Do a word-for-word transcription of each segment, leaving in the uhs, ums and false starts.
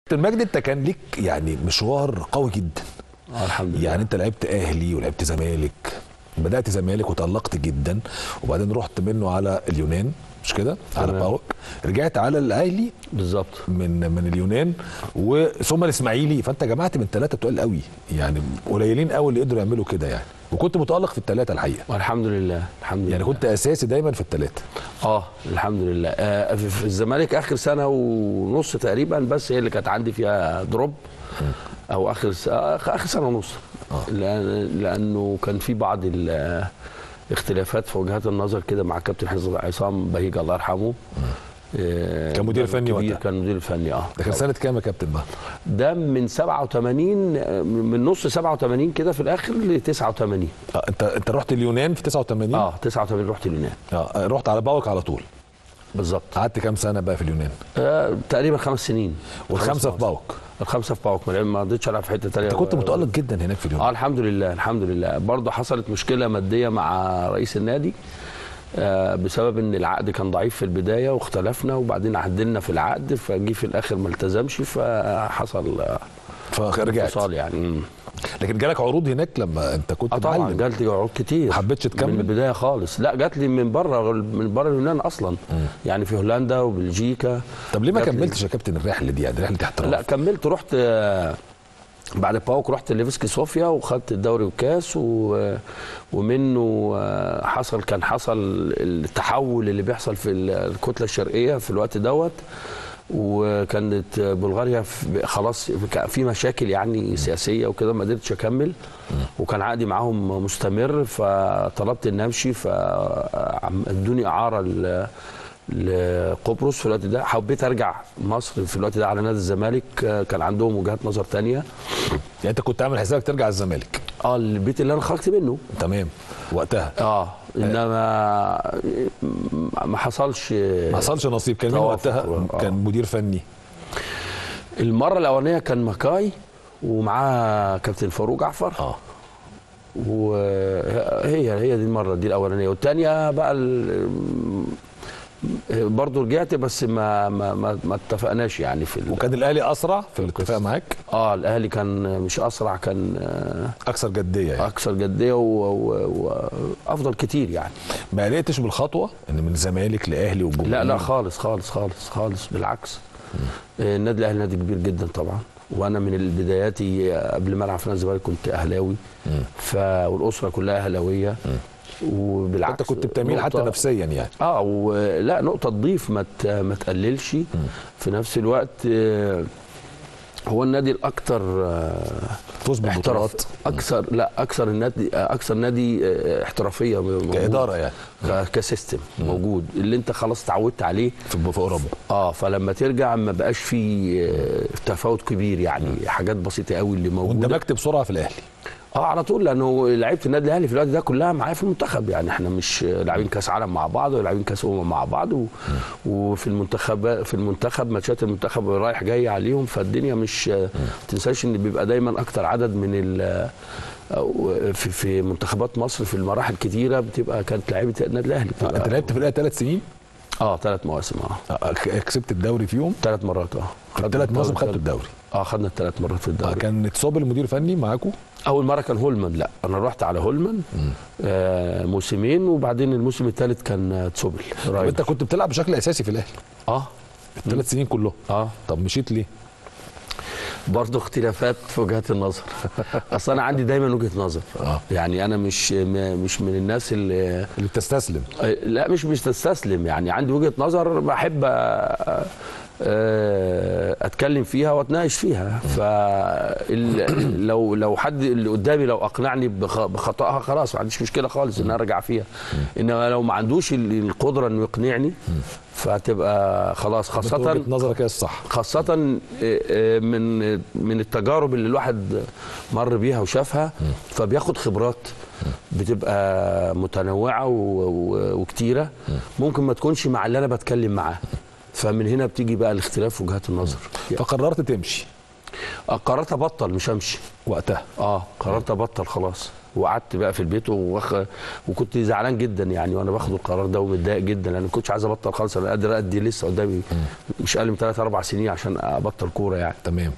المجد انت كان ليك يعني مشوار قوي جدا. اه الحمد لله. يعني انت لعبت اهلي ولعبت زمالك، بدات زمالك وتالقت جدا، وبعدين رحت منه على اليونان، مش كده؟ على باوك، رجعت على الاهلي بالظبط من من اليونان وثم الاسماعيلي، فانت جمعت من ثلاثه تقال قوي، يعني قليلين قوي اللي قدروا يعملوا كده يعني، وكنت متالق في الثلاثه الحقيقه. الحمد لله الحمد لله. يعني كنت اساسي دايما في الثلاثه. اه الحمد لله. آه في الزمالك اخر سنه ونص تقريبا بس هي اللي كانت عندي فيها دروب، او اخر اخر سنه ونص. آه. لانه كان في بعض الاختلافات في وجهات النظر كده مع كابتن عصام بهيج الله يرحمه. آه كان مدير فني وقتها. كان مدير فني. اه ده كان سنه كام يا كابتن بقى؟ ده من سبعة وثمانين، من نص سبعة وثمانين كده في الاخر ل تسعة وثمانين. اه انت انت رحت اليونان في تسعة وثمانين؟ اه تسعة وثمانين رحت اليونان. اه رحت على باوك على طول. بالظبط. قعدت كام سنه بقى في اليونان؟ آه تقريبا خمس سنين. والخمسه في باوك. الخمسه في باوك، ما قضيتش العب في حته ثانيه. انت كنت متالق جدا هناك في اليونان. اه الحمد لله الحمد لله. برضه حصلت مشكله ماديه مع رئيس النادي آه بسبب ان العقد كان ضعيف في البدايه واختلفنا، وبعدين عدلنا في العقد فجي في الاخر ما التزمش فحصل آه فرجعت يعني. لكن جالك عروض هناك لما انت كنت اه طبعا جات لي عروض كتير. ما حبيتش تكمل من البدايه خالص؟ لا جات لي من بره، من بره اليونان اصلا. م. يعني في هولندا وبلجيكا. طب ليه ما كملتش يا كابتن الرحله دي؟ يعني رحله احتراف. لا كملت، رحت بعد باوك رحت ليفسكي صوفيا وخدت الدوري والكاس، ومنه حصل كان حصل التحول اللي بيحصل في الكتله الشرقيه في الوقت دوت، وكانت بلغاريا خلاص في مشاكل يعني سياسيه وكده، ما قدرتش اكمل، وكان عقدي معاهم مستمر فطلبت ان امشي، فادوني اعاره لقبرص في الوقت ده. حبيت ارجع مصر في الوقت ده على نادي الزمالك، كان عندهم وجهات نظر ثانيه. يعني انت كنت عامل حسابك ترجع الزمالك؟ اه البيت اللي انا خرجت منه. تمام وقتها. اه انما ما حصلش ما حصلش نصيب. كان مين وقتها آه. كان مدير فني؟ المره الاولانيه كان مكاي ومعاه كابتن فاروق جعفر. اه وهي هي دي المره دي الاولانيه، والثانيه بقى برضه رجعت بس ما ما ما, ما اتفقناش يعني في. وكان الاهلي اسرع في الاتفاق معاك؟ اه الاهلي كان مش اسرع، كان اكثر جديه يعني. اكثر جديه وافضل كتير يعني. ما قلقتش بالخطوه ان من الزمالك لاهلي والجمهور؟ لا لا خالص خالص خالص خالص بالعكس. النادي الاهلي نادي كبير جدا طبعا، وانا من البدايات قبل ما العب في نادي الزمالك كنت اهلاوي، ف والاسره كلها اهلاويه، وبالعكس انت كنت بتميل حتى نفسيا يعني. اه ولا نقطه تضيف ما ما تقللش. في نفس الوقت هو النادي الاكثر فوز بالبطولات، اكثر لا اكثر النادي اكثر نادي احترافيه كاداره يعني، كسيستم موجود اللي انت خلاص اتعودت عليه في, في اوروبا. اه فلما ترجع ما بقاش في تفاوت كبير يعني، حاجات بسيطه قوي اللي موجوده. واندمجت بسرعه في الاهلي؟ اه على طول، لانه لعيبه النادي الاهلي في الوقت ده كلها معايا في المنتخب، يعني احنا مش لاعبين كاس عالم مع بعض ولاعبين كاس امم مع بعض، و... وفي المنتخب في المنتخب ماتشات المنتخب رايح جاي عليهم، فالدنيا مش ما تنساش ان بيبقى دايما اكتر عدد من ال في في منتخبات مصر في المراحل كتيره بتبقى كانت لعيبه النادي الاهلي. انت لعبت في الاهلي ثلاث سنين؟ اه ثلاث مواسم. اه كسبت الدوري فيهم؟ ثلاث مرات. اه في ثلاث مواسم خدت الدوري؟ اه خدنا الثلاث مرات في الدوري. آه كان اتصاب المدير فني معاكم؟ اول مره كان هولمان، لا انا رحت على هولمان آه موسمين، وبعدين الموسم الثالث كان تسوبل. طب انت كنت بتلعب بشكل اساسي في الاهلي؟ اه الثلاث سنين كلهم؟ اه. طب مشيت ليه؟ برضه اختلافات في وجهات النظر. اصل انا عندي دايما وجهه نظر. آه. يعني انا مش مش من الناس اللي اللي بتستسلم. لا مش مش تستسلم، يعني عندي وجهه نظر بحب اتكلم فيها واتناقش فيها، فلو لو حد اللي قدامي لو اقنعني بخطأها خلاص ما عنديش مشكله خالص ان ارجع فيها، انما لو ما عندوش القدره انه يقنعني فتبقى خلاص. خاصه وجهة نظرك هي الصح، خاصه من من التجارب اللي الواحد مر بيها وشافها، فبياخد خبرات بتبقى متنوعه وكتيره، ممكن ما تكونش مع اللي انا بتكلم معاه، فمن هنا بتيجي بقى الاختلاف في وجهات النظر. فقررت تمشي؟ قررت ابطل مش امشي وقتها. اه قررت ابطل خلاص، وقعدت بقى في البيت ووخ... وكنت زعلان جدا يعني وانا باخد القرار ده ومتضايق جدا لان ما كنتش عايز ابطل خالص. انا قادر ادي لسه قدامي مش اقل من ثلاث اربع سنين عشان ابطل كوره يعني. تمام.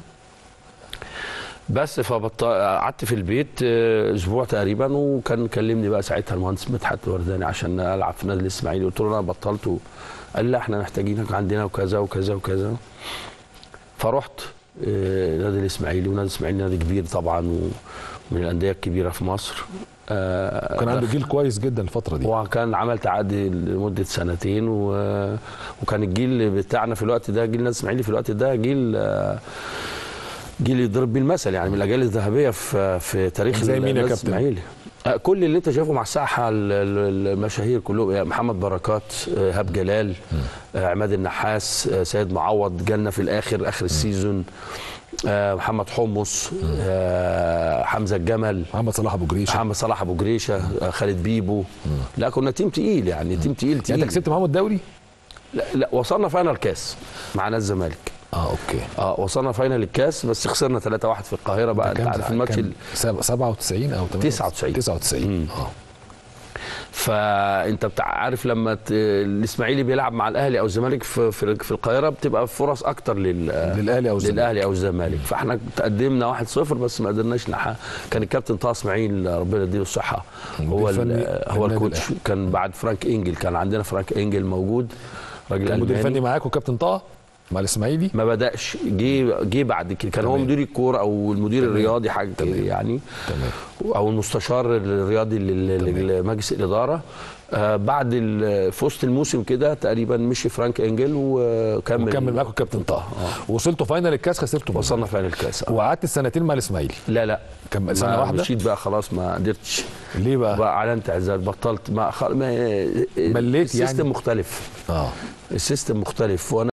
بس فبطل قعدت في البيت اسبوع تقريبا، وكان كلمني بقى ساعتها المهندس مدحت الورداني عشان العب في النادي الاسماعيلي. قلت له انا بطلت، قال لي لا احنا محتاجينك عندنا وكذا وكذا وكذا. فرحت النادي الاسماعيلي، والنادي الاسماعيلي نادي كبير طبعا ومن الانديه الكبيره في مصر. كان عنده جيل كويس جدا الفتره دي، وكان عمل تعدي لمده سنتين و... وكان الجيل بتاعنا في الوقت ده، جيل النادي الاسماعيلي في الوقت ده جيل جيل يضرب بيه المثل يعني، من الاجيال الذهبيه في في تاريخ النادي الاسماعيلي. كل اللي انت شايفه مع الساحه المشاهير كلهم، محمد بركات، هاب جلال، عماد النحاس، سيد معوض جالنا في الاخر اخر السيزون، محمد حمص، حمزه الجمل، محمد صلاح ابو جريشه محمد صلاح ابو جريشه، خالد بيبو. لا كنا تيم تقيل يعني، تيم تقيل تقيل. يعني انت كسبت معاهم الدوري؟ لا لا وصلنا فاينل كاس مع نادي الزمالك. اه اوكي. اه وصلنا فاينل الكاس بس خسرنا ثلاثة واحد في القاهره بقى. انت عارف الماتش ال سبعة وتسعين او تسعة وتسعين تسعة وتسعين. اه فانت بتاع عارف لما الاسماعيلي بيلعب مع الاهلي او الزمالك في في, في القاهره بتبقى فرص اكتر لل للاهلي او الزمالك للاهلي او الزمالك. فاحنا تقدمنا واحد صفر بس ما قدرناش نحقق. كان الكابتن طه اسماعيل ربنا يديله الصحه هو هو الكوتش. كان بعد فرانك انجل، كان عندنا فرانك انجل موجود راجل المدير المدير الفني معاكم كابتن طه مع الاسماعيلي؟ ما بداش، جه جه بعد كده. كان هو مدير الكوره او المدير تمام. الرياضي حاجه يعني تمام. او المستشار الرياضي لمجلس الاداره. آه بعد في وسط الموسم كده تقريبا مشي فرانك انجل وكمل وكمل معاكم كابتن طه. آه. وصلتوا فاينل الكاس، خسرتوا؟ وصلنا فاينل الكاس. آه. وقعدت السنتين مع الاسماعيلي؟ لا لا كم سنه واحده؟ مشيت بقى خلاص ما قدرتش. ليه بقى؟ بقى اعلنت اعتزال، بطلت. ما, خل... ما... مليت يعني؟ السيستم مختلف. اه السيستم مختلف وانا